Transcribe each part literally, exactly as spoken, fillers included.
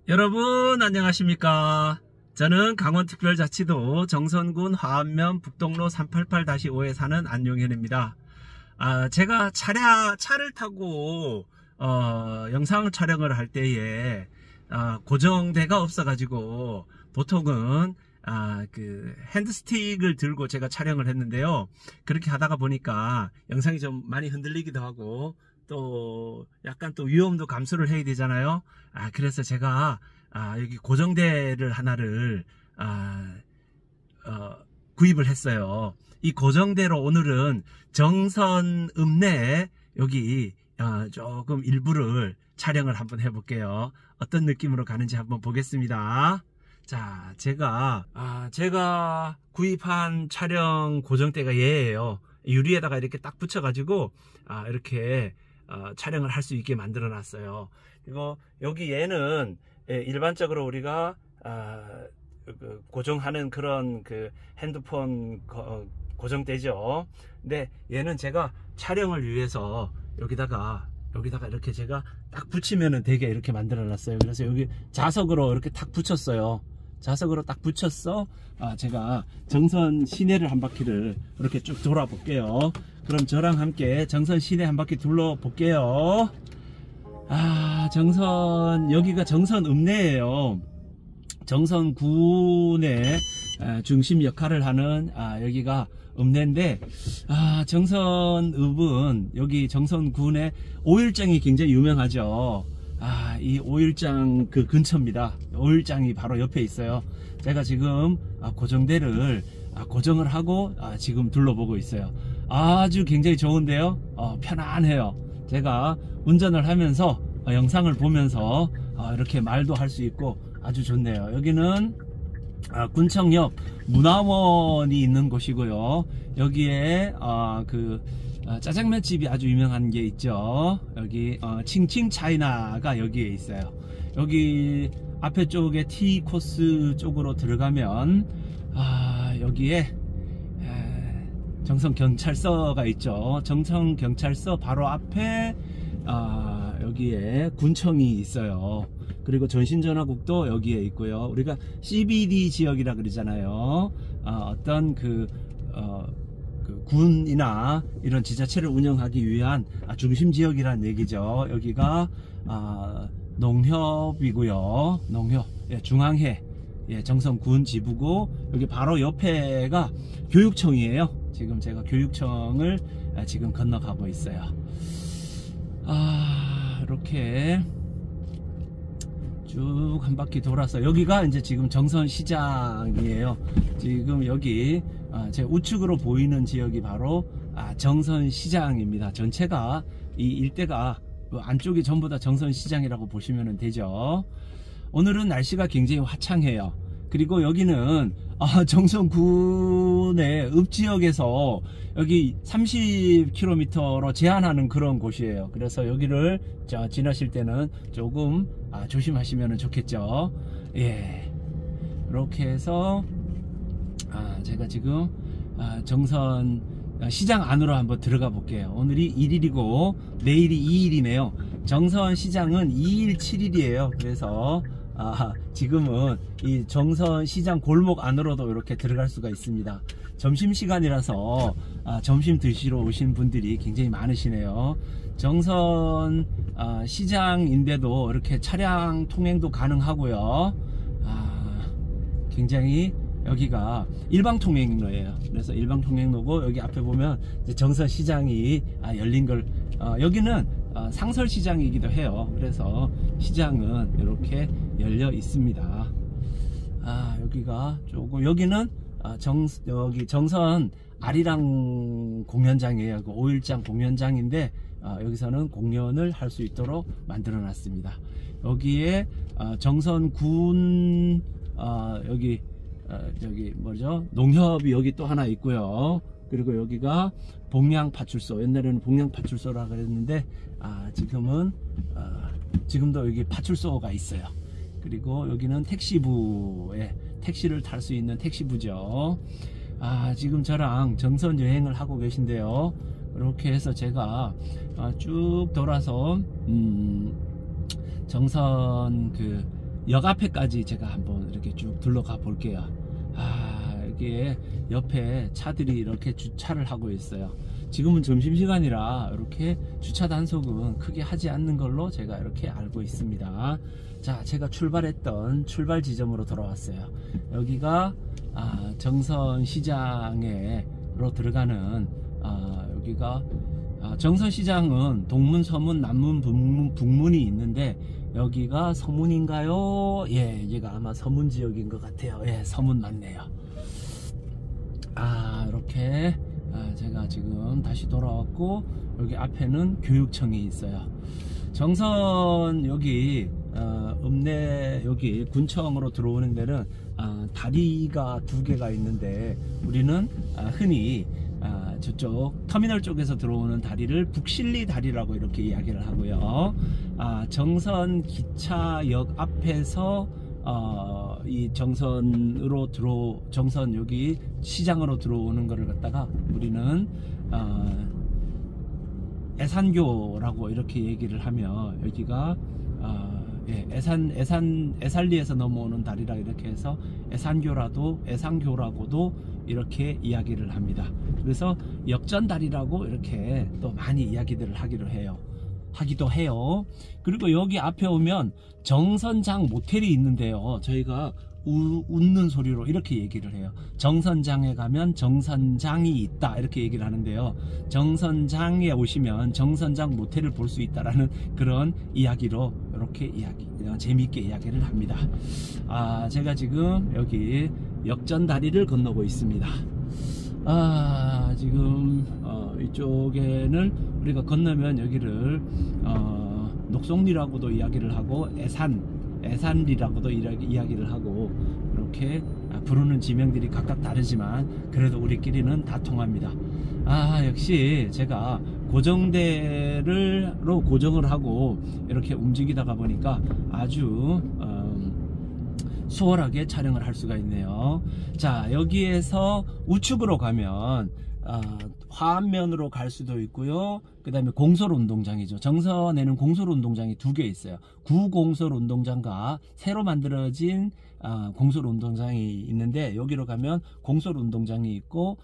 여러분 안녕하십니까. 저는 강원특별자치도 정선군 화암면 북동로 삼팔팔 오에 사는 안용현입니다. 아, 제가 차량, 차를 타고 어, 영상 촬영을 할 때에 아, 고정대가 없어 가지고 보통은 아, 그 핸드스틱을 들고 제가 촬영을 했는데요. 그렇게 하다가 보니까 영상이 좀 많이 흔들리기도 하고 또 약간 또 위험도 감수를 해야 되잖아요. 아, 그래서 제가 아, 여기 고정대를 하나를 아, 어, 구입을 했어요. 이 고정대로 오늘은 정선 읍내 여기 어, 조금 일부를 촬영을 한번 해볼게요. 어떤 느낌으로 가는지 한번 보겠습니다. 자, 제가 아, 제가 구입한 촬영 고정대가 얘예요. 유리에다가 이렇게 딱 붙여가지고 아, 이렇게 어, 촬영을 할 수 있게 만들어 놨어요. 그리고 여기 얘는 예, 일반적으로 우리가 아, 그 고정하는 그런 그 핸드폰 거, 고정대죠. 근데 얘는 제가 촬영을 위해서 여기다가 여기다가 이렇게 제가 딱 붙이면은 되게 이렇게 만들어 놨어요. 그래서 여기 자석으로 이렇게 딱 붙였어요. 자석으로 딱 붙였어. 아, 제가 정선 시내를 한 바퀴를 이렇게 쭉 돌아볼게요. 그럼 저랑 함께 정선 시내 한 바퀴 둘러볼게요. 아, 정선, 여기가 정선 읍내예요. 정선군의 중심 역할을 하는 아, 여기가 읍내인데, 아, 정선읍은 여기 정선군의 오일장이 굉장히 유명하죠. 아, 이 오일장 그 근처입니다. 오일장이 바로 옆에 있어요. 제가 지금 아, 고정대를 아, 고정을 하고 아, 지금 둘러보고 있어요. 아주 굉장히 좋은데요. 어, 편안해요. 제가 운전을 하면서 어, 영상을 보면서 어, 이렇게 말도 할 수 있고 아주 좋네요. 여기는 아, 군청역 문화원이 있는 곳이고요. 여기에 어, 그 어, 짜장면 집이 아주 유명한 게 있죠. 여기 어, 칭칭 차이나가 여기에 있어요. 여기 앞에 쪽에 T 코스 쪽으로 들어가면 아, 여기에 에, 정선경찰서가 있죠. 정선경찰서 바로 앞에 아, 여기에 군청이 있어요. 그리고 전신전화국도 여기에 있고요. 우리가 씨비디 지역이라 그러잖아요. 아, 어떤 그, 어, 그 군이나 이런 지자체를 운영하기 위한 아, 중심 지역이란 얘기죠. 여기가 아, 농협이고요. 농협, 예, 중앙회, 예, 정선군 지부고 여기 바로 옆에가 교육청이에요. 지금 제가 교육청을 아, 지금 건너가고 있어요. 아, 이렇게 쭉 한 바퀴 돌아서 여기가 이제 지금 정선시장이에요. 지금 여기 아, 제 우측으로 보이는 지역이 바로 아, 정선시장입니다. 전체가 이 일대가 안쪽이 전부 다 정선시장이라고 보시면 되죠. 오늘은 날씨가 굉장히 화창해요. 그리고 여기는 아, 정선군의 읍지역에서 여기 삼십 킬로미터로 제한하는 그런 곳이에요. 그래서 여기를 자, 지나실 때는 조금 아, 조심하시면 좋겠죠. 예, 이렇게 해서 아, 제가 지금 아, 정선 시장 안으로 한번 들어가 볼게요. 오늘이 일 일이고 내일이 이 일이네요 정선 시장은 이 일 칠 일이에요 그래서 아, 지금은 이 정선 시장 골목 안으로도 이렇게 들어갈 수가 있습니다. 점심시간이라서 아, 점심 드시러 오신 분들이 굉장히 많으시네요. 정선 아, 시장인데도 이렇게 차량 통행도 가능하고요. 아, 굉장히 여기가 일방통행로예요. 그래서 일방통행로고 여기 앞에 보면 이제 정선시장이 아, 열린 걸 어, 여기는 어, 상설시장이기도 해요. 그래서 시장은 이렇게 열려 있습니다. 아, 여기가 조금 여기는 아, 정 여기 정선 아리랑 공연장이에요. 그 오일장 공연장인데 아, 여기서는 공연을 할 수 있도록 만들어 놨습니다. 여기에 아, 정선군 아, 여기 아, 여기 뭐죠? 농협이 여기 또 하나 있고요. 그리고 여기가 봉양파출소, 옛날에는 봉양파출소라 그랬는데 아, 지금은 아, 지금도 여기 파출소가 있어요. 그리고 여기는 택시부에 택시를 탈 수 있는 택시부죠. 아, 지금 저랑 정선 여행을 하고 계신데요. 이렇게 해서 제가 아, 쭉 돌아서 음, 정선 그 역 앞에까지 제가 한번 이렇게 쭉 둘러가 볼게요. 아, 여기에 옆에 차들이 이렇게 주차를 하고 있어요. 지금은 점심시간이라 이렇게 주차 단속은 크게 하지 않는 걸로 제가 이렇게 알고 있습니다. 자, 제가 출발했던 출발 지점으로 돌아왔어요. 여기가 아, 정선시장으로 들어가는 아, 여기가 아, 정선시장은 동문, 서문, 남문, 북문, 북문이 있는데 여기가 서문인가요? 예, 여기가 아마 서문 지역인 것 같아요. 예, 서문 맞네요. 아, 이렇게 아, 제가 지금 다시 돌아왔고 여기 앞에는 교육청이 있어요. 정선 여기 어, 읍내 여기 군청으로 들어오는 데는 아, 다리가 두 개가 있는데 우리는 아, 흔히 아, 저쪽 터미널 쪽에서 들어오는 다리를 북실리 다리라고 이렇게 이야기를 하고요. 아, 정선 기차역 앞에서 어, 이 정선으로 들어 정선 여기 시장으로 들어오는 거를 갖다가 우리는 어, 애산교라고 이렇게 얘기를 하며 여기가 어, 예, 애산 애산 애살리에서 넘어오는 다리라 이렇게 해서 애산교라도 애산교라고도 이렇게 이야기를 합니다. 그래서 역전다리라고 이렇게 또 많이 이야기들을 하기로 해요. 하기도 해요. 그리고 여기 앞에 오면 정선장 모텔이 있는데요. 저희가 우, 웃는 소리로 이렇게 얘기를 해요. 정선장에 가면 정선장이 있다 이렇게 얘기를 하는데요. 정선장에 오시면 정선장 모텔을 볼 수 있다라는 그런 이야기로 이렇게 이야기 재미있게 이야기를 합니다. 아, 제가 지금 여기 역전다리를 건너고 있습니다. 아, 지금 어, 이쪽에는 우리가 건너면 여기를 어, 녹송리라고도 이야기를 하고 애산 애산리라고도 이야기를 하고 이렇게 부르는 지명들이 각각 다르지만 그래도 우리끼리는 다 통합니다. 아, 역시 제가 고정대로 고정을 하고 이렇게 움직이다가 보니까 아주 음, 수월하게 촬영을 할 수가 있네요. 자, 여기에서 우측으로 가면 어, 화안면으로 갈 수도 있고요. 그 다음에 공설운동장이죠. 정선에는 공설운동장이 두 개 있어요. 구공설운동장과 새로 만들어진 어, 공설운동장이 있는데 여기로 가면 공설운동장이 있고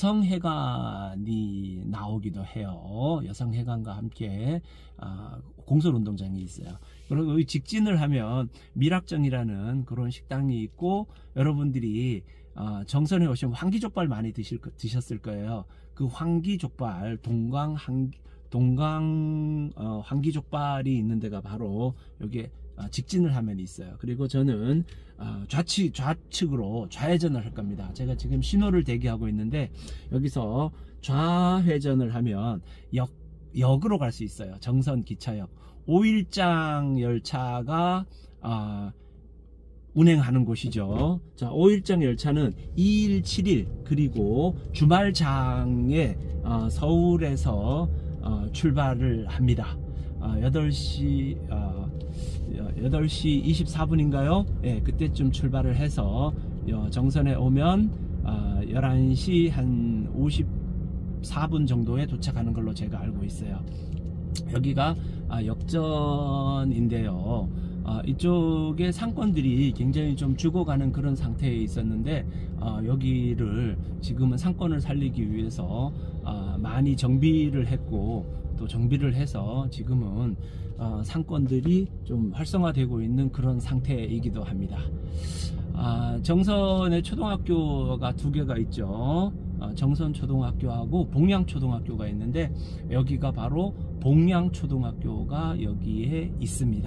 여성회관이 나오기도 해요. 여성회관과 함께 어, 공설운동장이 있어요. 그리고 여기 직진을 하면 밀학정이라는 그런 식당이 있고 여러분들이 어, 정선에 오시면 황기족발 많이 드실, 드셨을 거예요. 그 황기족발, 동강, 한, 동강, 어, 황기족발이 있는 데가 바로 여기에 어, 직진을 하면 있어요. 그리고 저는 어, 좌측, 좌측으로 좌회전을 할 겁니다. 제가 지금 신호를 대기하고 있는데 여기서 좌회전을 하면 역, 역으로 갈 수 있어요. 정선 기차역. 오일장 열차가 어, 운행하는 곳이죠. 자, 오일장 열차는 이 일 칠 일 그리고 주말장에 어, 서울에서 어, 출발을 합니다. 어, 여덟 시 어, 여덟 시 이십사 분인가요? 예, 그때쯤 출발을 해서 어, 정선에 오면 어, 열한 시 한 오십사 분 정도에 도착하는 걸로 제가 알고 있어요. 여기가 아, 역전인데요. 어, 이쪽에 상권들이 굉장히 좀 죽어가는 그런 상태에 있었는데 어, 여기를 지금은 상권을 살리기 위해서 어, 많이 정비를 했고 또 정비를 해서 지금은 어, 상권들이 좀 활성화되고 있는 그런 상태이기도 합니다. 아, 정선에 초등학교가 두 개가 있죠. 어, 정선초등학교하고 봉양초등학교가 있는데 여기가 바로 봉양초등학교가 여기에 있습니다.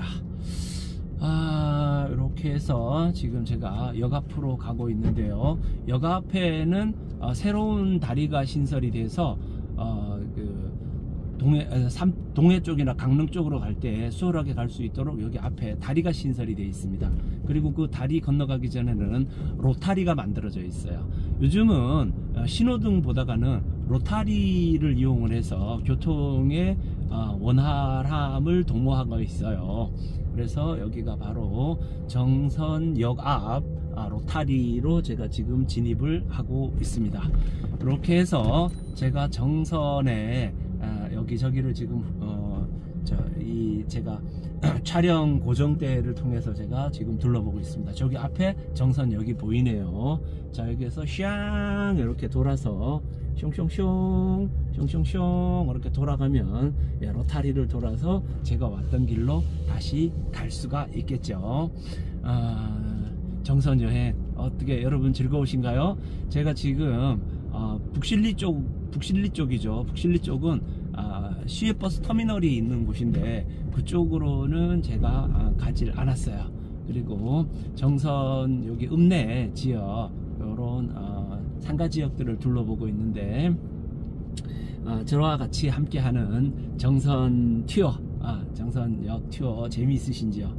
아, 이렇게 해서 지금 제가 역 앞으로 가고 있는데요. 역 앞에는 어, 새로운 다리가 신설이 돼서 어, 그 동해, 삼, 동해 쪽이나 강릉 쪽으로 갈 때 수월하게 갈 수 있도록 여기 앞에 다리가 신설이 되어 있습니다. 그리고 그 다리 건너가기 전에는 로타리가 만들어져 있어요. 요즘은 신호등 보다가는 로타리를 이용을 해서 교통의 원활함을 도모하고 있어요. 그래서 여기가 바로 정선역 앞 로타리로 제가 지금 진입을 하고 있습니다. 이렇게 해서 제가 정선에 여기저기를 지금 어, 저, 이 제가 촬영 고정대를 통해서 제가 지금 둘러보고 있습니다. 저기 앞에 정선역이 보이네요. 자, 여기에서 샹 이렇게 돌아서 숑숑숑 숑숑숑 이렇게 돌아가면 예, 로타리를 돌아서 제가 왔던 길로 다시 갈 수가 있겠죠. 아, 정선 여행 어떻게 여러분 즐거우신가요? 제가 지금 어, 북실리 쪽 북실리 쪽이죠. 북실리 쪽은 아, 시외버스 터미널이 있는 곳인데 그쪽으로는 제가 아, 가질 않았어요. 그리고 정선 여기 읍내 지역 요런 어, 상가 지역들을 둘러보고 있는데 어, 저와 같이 함께하는 정선 튜어 아, 정선역 튜어 재미있으신지요?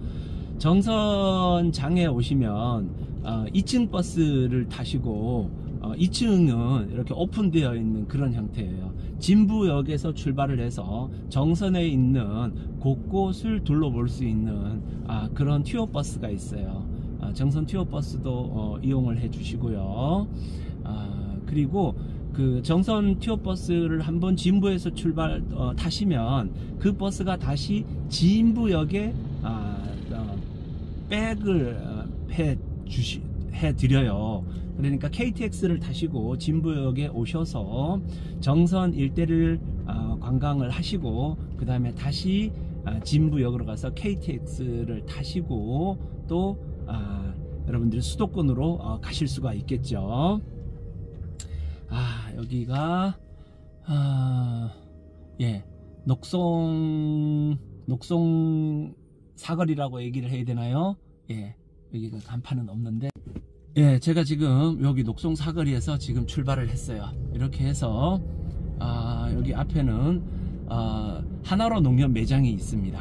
정선장에 오시면 어, 이 층 버스를 타시고 어, 이 층은 이렇게 오픈되어 있는 그런 형태예요. 진부역에서 출발을 해서 정선에 있는 곳곳을 둘러볼 수 있는 아, 그런 튜어 버스가 있어요. 아, 정선 튜어 버스도 어, 이용을 해 주시고요. 아, 그리고 그 정선 튜어 버스를 한번 진부에서 출발 어, 타시면 그 버스가 다시 진부역에 아, 어, 백을 어, 해 주시 해 드려요. 그러니까 케이티엑스를 타시고 진부역에 오셔서 정선 일대를 어, 관광을 하시고 그 다음에 다시 어, 진부역으로 가서 케이티엑스를 타시고 또 어, 여러분들이 수도권으로 어, 가실 수가 있겠죠. 아, 여기가 아, 예, 녹송 녹송 사거리라고 얘기를 해야 되나요? 예, 여기가 간판은 없는데 예, 제가 지금 여기 녹송 사거리에서 지금 출발을 했어요. 이렇게 해서 아, 여기 앞에는 아, 하나로 농협 매장이 있습니다.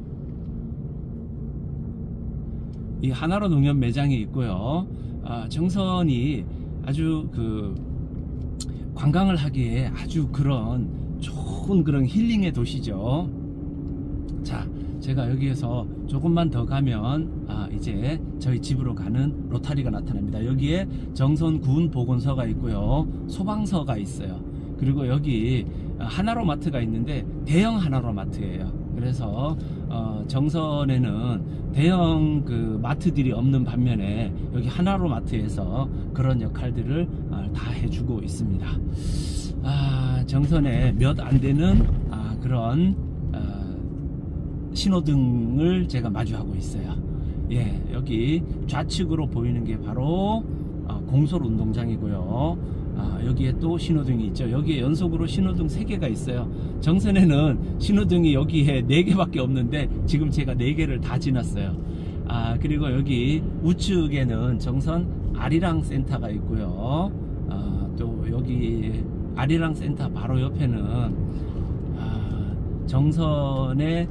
이 하나로 농협 매장이 있고요. 아, 정선이 아주 그 관광을 하기에 아주 그런 좋은 그런 힐링의 도시죠. 자, 제가 여기에서 조금만 더 가면 아, 이제 저희 집으로 가는 로타리가 나타납니다. 여기에 정선군 보건소가 있고요, 소방서가 있어요. 그리고 여기 하나로 마트가 있는데 대형 하나로 마트예요. 그래서 어, 정선에는 대형 그 마트들이 없는 반면에 여기 하나로 마트에서 그런 역할들을 어, 다 해주고 있습니다. 아, 정선에 몇 안 되는 아, 그런 어, 신호등을 제가 마주하고 있어요. 예, 여기 좌측으로 보이는 게 바로 어, 공솔 운동장이고요. 아, 여기에 또 신호등이 있죠. 여기에 연속으로 신호등 세 개가 있어요. 정선에는 신호등이 여기에 네 개밖에 없는데 지금 제가 네 개를 다 지났어요. 아, 그리고 여기 우측에는 정선 아리랑 센터가 있고요. 아, 또 여기 아리랑 센터 바로 옆에는 아, 정선의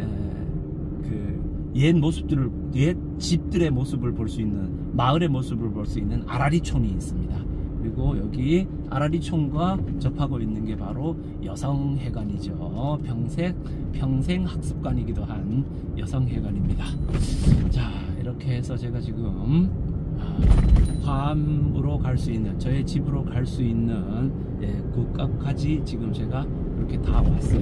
그 옛 모습들을, 옛 집들의 모습을 볼 수 있는, 마을의 모습을 볼 수 있는 아라리촌이 있습니다. 그리고 여기 아라리촌과 접하고 있는 게 바로 여성회관이죠. 평생, 평생학습관이기도 한 여성회관입니다. 자, 이렇게 해서 제가 지금 괌으로 갈 수 있는, 저의 집으로 갈 수 있는 예, 국가까지 지금 제가 이렇게 다 왔어요.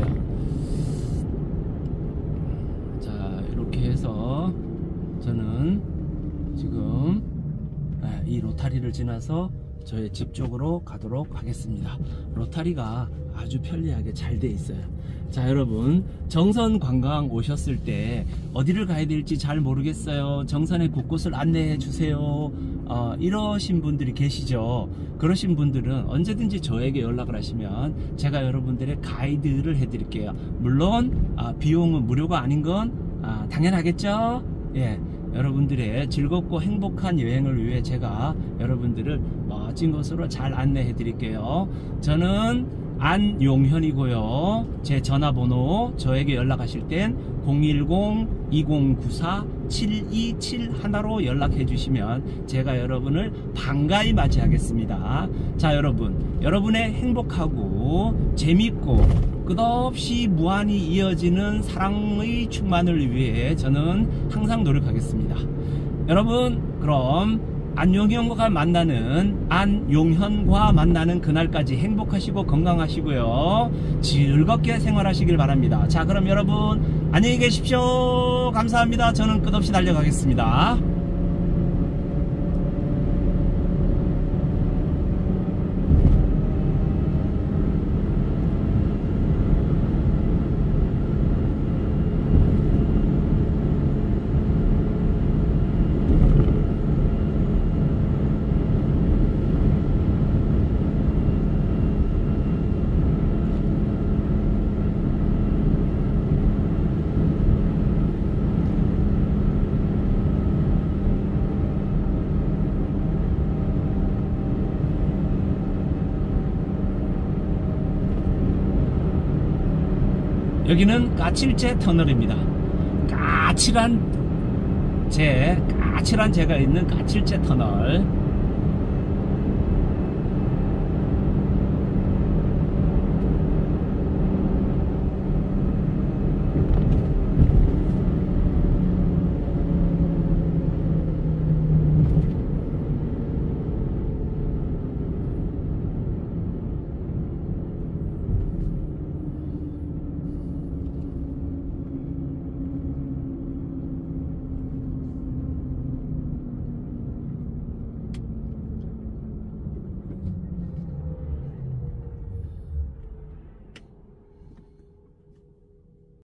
자, 이렇게 해서 저는 지금 이 로타리를 지나서 저의 집 쪽으로 가도록 하겠습니다. 로타리가 아주 편리하게 잘 돼 있어요. 자, 여러분, 정선 관광 오셨을 때 어디를 가야 될지 잘 모르겠어요, 정선의 곳곳을 안내해 주세요, 어, 이러신 분들이 계시죠. 그러신 분들은 언제든지 저에게 연락을 하시면 제가 여러분들의 가이드를 해 드릴게요. 물론 아, 비용은 무료가 아닌 건 아, 당연하겠죠. 예, 여러분들의 즐겁고 행복한 여행을 위해 제가 여러분들을 멋진 곳으로 잘 안내해 드릴게요. 저는 안용현이고요. 제 전화번호 저에게 연락하실 땐 공일공 이공구사 칠이칠일로 연락해 주시면 제가 여러분을 반가이 맞이하겠습니다. 자, 여러분, 여러분의 행복하고 재밌고 끝없이 무한히 이어지는 사랑의 충만을 위해 저는 항상 노력하겠습니다. 여러분, 그럼 안용현과 만나는 안용현과 만나는 그날까지 행복하시고 건강하시고요. 즐겁게 생활하시길 바랍니다. 자, 그럼 여러분 안녕히 계십시오. 감사합니다. 저는 끝없이 달려가겠습니다. 여기는 까칠제 터널입니다. 까칠한 제, 까칠한 제가 있는 까칠제 터널.